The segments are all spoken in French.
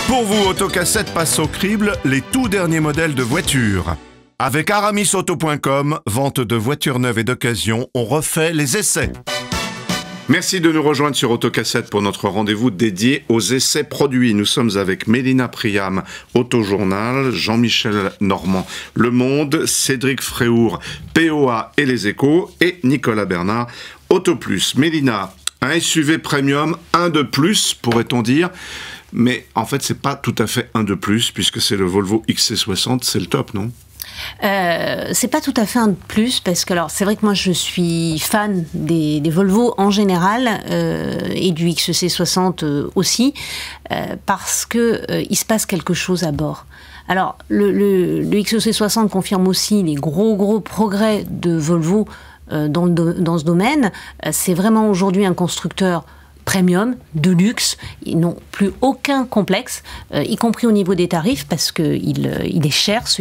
Pour vous, Autocassette passe au crible les tout derniers modèles de voitures. Avec aramisauto.com, vente de voitures neuves et d'occasion, on refait les essais. Merci de nous rejoindre sur Autocassette pour notre rendez-vous dédié aux essais produits. Nous sommes avec Mélina Priam, Autojournal, Jean-Michel Normand, Le Monde, Cédric Fréhour, POA et Les Échos, et Nicolas Bernard, Autoplus. Mélina, un SUV premium, un de plus, pourrait-on dire. Mais en fait, c'est pas tout à fait un de plus, puisque c'est le Volvo XC60, c'est le top, non ? C'est pas tout à fait un de plus, parce que alors c'est vrai que moi je suis fan des Volvo en général et du XC60 aussi, parce que il se passe quelque chose à bord. Alors le XC60 confirme aussi les gros progrès de Volvo dans ce domaine. C'est vraiment aujourd'hui un constructeur premium, de luxe, ils n'ont plus aucun complexe, y compris au niveau des tarifs, parce qu'il est cher, ce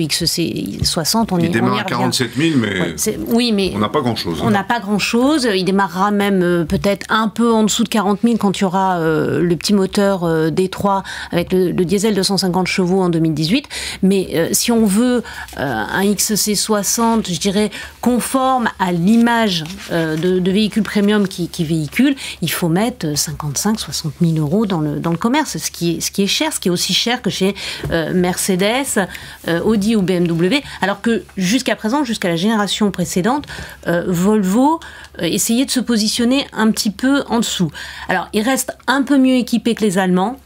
XC60. Il démarre à 47 000, mais, oui, mais on n'a pas grand-chose. On n'a pas grand-chose. Il démarrera même peut-être un peu en dessous de 40 000 quand il y aura le petit moteur D3 avec le diesel de 150 chevaux en 2018. Mais si on veut un XC60, je dirais, conforme à l'image de véhicule premium qui véhicule, il faut mettre 55-60 000 euros dans le commerce, ce qui est cher, ce qui est aussi cher que chez Mercedes, Audi ou BMW, alors que jusqu'à présent, jusqu'à la génération précédente, Volvo essayait de se positionner un petit peu en dessous. Alors, il reste un peu mieux équipé que les Allemands,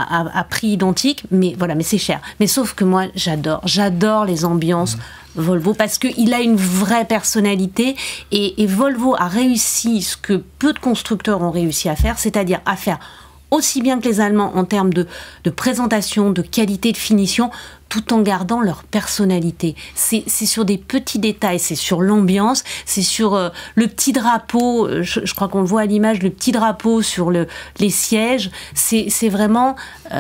à prix identique, mais voilà, mais c'est cher. Mais sauf que moi, j'adore les ambiances Volvo, parce qu'il a une vraie personnalité, et Volvo a réussi ce que peu de constructeurs ont réussi à faire, c'est-à-dire à faire aussi bien que les Allemands en termes de présentation, de qualité de finition, tout en gardant leur personnalité. C'est sur des petits détails, c'est sur l'ambiance, c'est sur le petit drapeau, je crois qu'on le voit à l'image, le petit drapeau sur les sièges, c'est vraiment,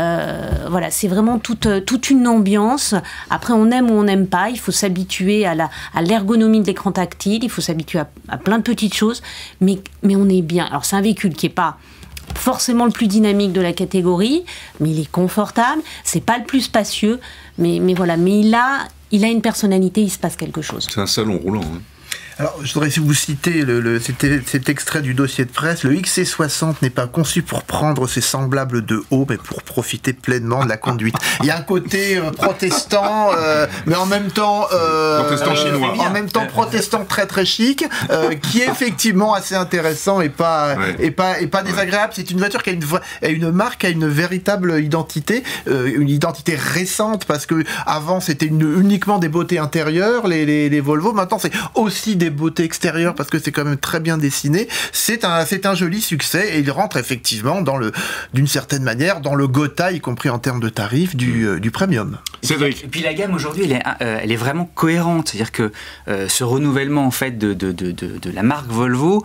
voilà, c'est vraiment toute une ambiance. Après, on aime ou on n'aime pas, il faut s'habituer à l'ergonomie de l'écran tactile, il faut s'habituer à plein de petites choses, mais on est bien. Alors, c'est un véhicule qui n'est pas forcément le plus dynamique de la catégorie, mais il est confortable, c'est pas le plus spacieux, mais voilà, mais il a une personnalité, il se passe quelque chose. C'est un salon roulant, hein. Alors, je voudrais vous citer cet extrait du dossier de presse. Le XC60 n'est pas conçu pour prendre ses semblables de haut, mais pour profiter pleinement de la conduite. Il y a un côté protestant, mais en même temps protestant chinois. En même temps protestant très chic, qui est effectivement assez intéressant et pas désagréable. C'est une voiture qui a une marque, a une véritable identité, une identité récente, parce que avant c'était uniquement des beautés intérieures, les Volvo. Maintenant c'est aussi des beautés extérieures, parce que c'est quand même très bien dessiné. C'est un joli succès, et il rentre effectivement d'une certaine manière dans le Gotha, y compris en termes de tarifs du premium. Cédric. Et puis la gamme aujourd'hui, elle est vraiment cohérente. C'est-à-dire que ce renouvellement en fait de la marque Volvo,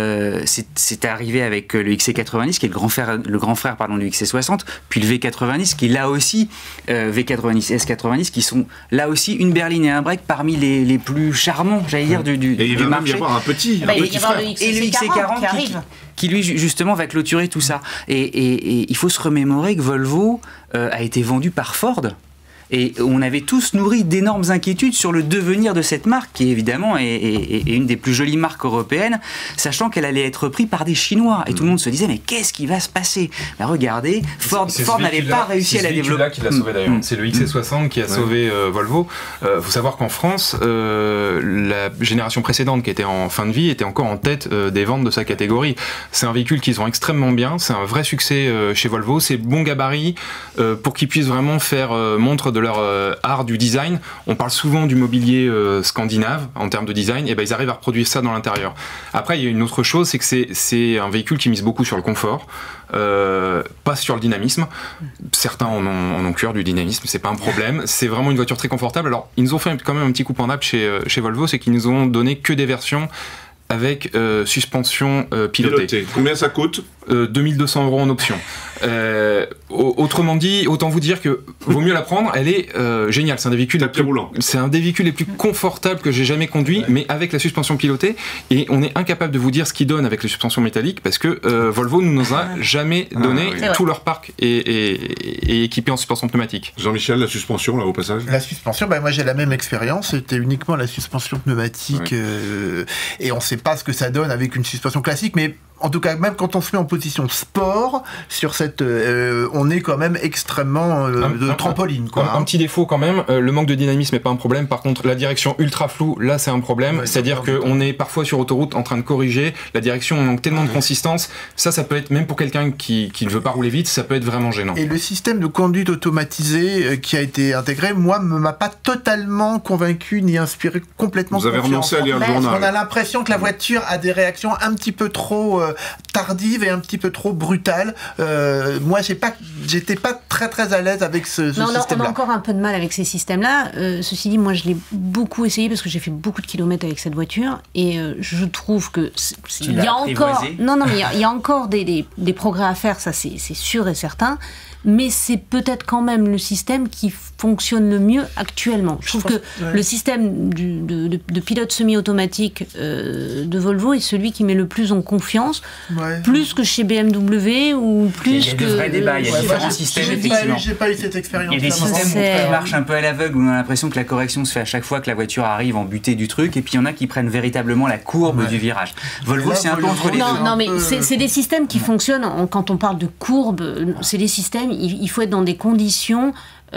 c'est arrivé avec le XC90 qui est le grand frère du XC60, puis le V90 qui est là aussi V90, S90 qui sont là aussi une berline et un break parmi les plus charmants, j'allais dire, du et il va marché. même y avoir un petit frère. Et le XC40 qui lui justement va clôturer tout ça. Et il faut se remémorer que Volvo a été vendu par Ford. Et on avait tous nourri d'énormes inquiétudes sur le devenir de cette marque, qui évidemment est une des plus jolies marques européennes, sachant qu'elle allait être prise par des Chinois. Et tout le monde se disait, mais qu'est-ce qui va se passer ? Ben regardez, Ford n'avait pas réussi à la développer. C'est celui-là qui l'a sauvé d'ailleurs. C'est le XC60 qui a sauvé Volvo. Faut savoir qu'en France, la génération précédente, qui était en fin de vie, était encore en tête des ventes de sa catégorie. C'est un véhicule qu'ils ont extrêmement bien. C'est un vrai succès chez Volvo. C'est bon gabarit pour qu'ils puissent vraiment faire montre de leur art du design. On parle souvent du mobilier scandinave en termes de design, et ben ils arrivent à reproduire ça dans l'intérieur. Après, il y a une autre chose, c'est que c'est un véhicule qui mise beaucoup sur le confort, pas sur le dynamisme. Certains en ont cœur du dynamisme, c'est pas un problème. C'est vraiment une voiture très confortable. Alors, ils nous ont fait quand même un petit coup en nappe chez Volvo, c'est qu'ils nous ont donné que des versions avec suspension pilotée. Combien ça coûte ? 2200 € en option. Autrement dit, autant vous dire que vaut mieux la prendre, elle est géniale. C'est un des véhicules les plus confortables que j'ai jamais conduit, mais avec la suspension pilotée, et on est incapable de vous dire ce qu'ils donnent avec les suspensions métalliques, parce que Volvo ne nous a jamais donné tout leur parc est équipé en suspension pneumatique. Jean-Michel, la suspension, là, au passage? La suspension, moi j'ai la même expérience, c'était uniquement la suspension pneumatique, et on ne sait pas ce que ça donne avec une suspension classique, mais en tout cas, même quand on se met en position sport, sur cette, on est quand même extrêmement de trampoline. Quoi, un petit défaut quand même, le manque de dynamisme n'est pas un problème. Par contre, la direction ultra floue, là c'est un problème. C'est-à-dire qu'on est parfois sur autoroute en train de corriger, la direction manque tellement de consistance. Ça peut être, même pour quelqu'un qui ne veut pas rouler vite, ça peut être vraiment gênant. Et le système de conduite automatisée qui a été intégré, moi, ne m'a pas totalement convaincu ni inspiré complètement. Vous avez renoncé à lire le journal. On a l'impression que la voiture a des réactions un petit peu trop tardive et un petit peu trop brutale. Moi, j'étais pas très à l'aise avec ce système-là. On a encore un peu de mal avec ces systèmes-là. Ceci dit, moi, je l'ai beaucoup essayé parce que j'ai fait beaucoup de kilomètres avec cette voiture et je trouve que il y a encore des progrès à faire, ça c'est sûr et certain. Mais c'est peut-être quand même le système qui fonctionne le mieux actuellement. Je trouve que le système de pilote semi-automatique de Volvo est celui qui met le plus en confiance, plus que chez BMW ou plus que... Il y a de vrais débats, il y a différents systèmes, effectivement. J'ai pas eu cette expérience. Il y a des systèmes qui marchent un peu à l'aveugle, où on a l'impression que la correction se fait à chaque fois que la voiture arrive en butée du truc, et puis il y en a qui prennent véritablement la courbe du virage. Volvo, c'est un peu entre les deux. Non, mais c'est des systèmes qui fonctionnent, quand on parle de courbe, c'est des systèmes, il faut être dans des conditions...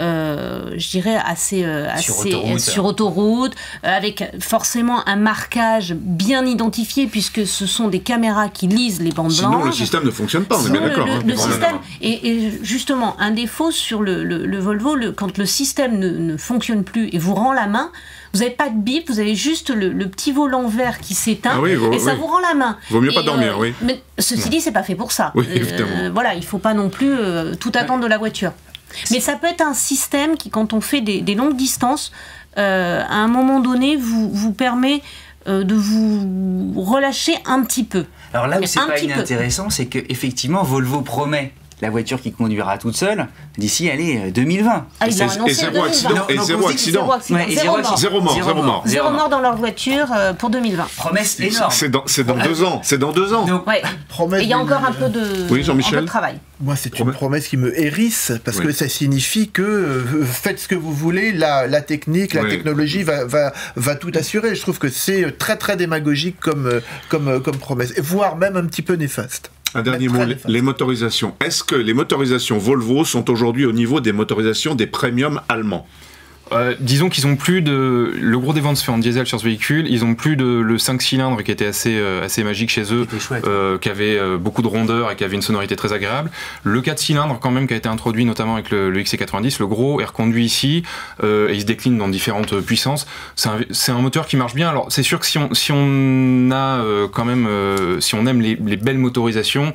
je dirais assez sur autoroute, avec forcément un marquage bien identifié puisque ce sont des caméras qui lisent les bandes blanches. Sinon le système ne fonctionne pas, on est bien d'accord. Le système et justement un défaut sur le Volvo, quand le système ne fonctionne plus et vous rend la main, vous n'avez pas de bip, vous avez juste le petit volant vert qui s'éteint et ça vous rend la main. Vaut mieux pas dormir, oui. Mais ceci dit, c'est pas fait pour ça. Oui, évidemment. Voilà, il faut pas non plus tout attendre de la voiture. Mais ça peut être un système qui, quand on fait des longues distances, à un moment donné, vous permet de vous relâcher un petit peu. Alors là où c'est pas inintéressant, c'est qu'effectivement, Volvo promet la voiture qui conduira toute seule d'ici, 2020. Et zéro accident. Zéro mort dans leur voiture pour 2020. Promesse énorme. C'est dans 2 ans. C'est dans 2 ans. Et il y a encore un peu de travail. Moi, c'est une promesse qui me hérisse, parce que ça signifie que faites ce que vous voulez, la technique, la technologie va tout assurer. Je trouve que c'est très démagogique comme promesse, voire même un petit peu néfaste. Un dernier mot, les motorisations. Est-ce que les motorisations Volvo sont aujourd'hui au niveau des motorisations des premiums allemands ? Disons qu'ils ont plus de... Le gros des ventes se fait en diesel sur ce véhicule. Ils ont plus de le 5 cylindres qui était assez magique chez eux, qui avait beaucoup de rondeur et qui avait une sonorité très agréable. Le 4 cylindres quand même qui a été introduit notamment avec le XC90, le gros est reconduit ici et il se décline dans différentes puissances. C'est un moteur qui marche bien. Alors c'est sûr que si on a quand même si on aime les belles motorisations,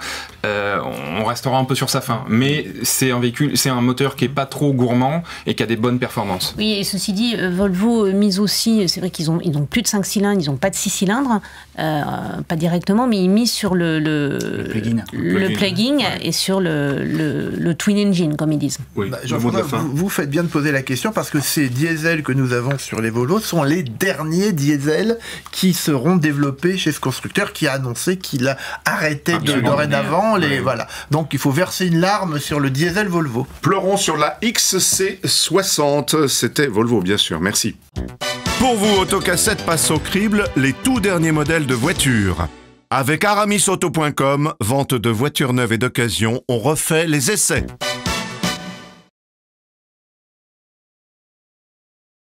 on restera un peu sur sa faim. Mais c'est un moteur qui est pas trop gourmand et qui a des bonnes performances. Oui, et ceci dit, Volvo mise aussi, c'est vrai qu'ils ont plus de 5 cylindres, ils n'ont pas de 6 cylindres, pas directement, mais ils misent sur le plug-in et sur le twin engine, comme ils disent. Oui, vous faites bien de poser la question, parce que ces diesels que nous avons sur les Volvo sont les derniers diesels qui seront développés chez ce constructeur qui a annoncé qu'il a arrêté dorénavant. Voilà. Donc il faut verser une larme sur le diesel Volvo. Pleurons sur la XC60. C'était Volvo, bien sûr. Merci. Pour vous, Autocassette passe au crible les tout derniers modèles de voitures. Avec aramisauto.com, vente de voitures neuves et d'occasion, on refait les essais.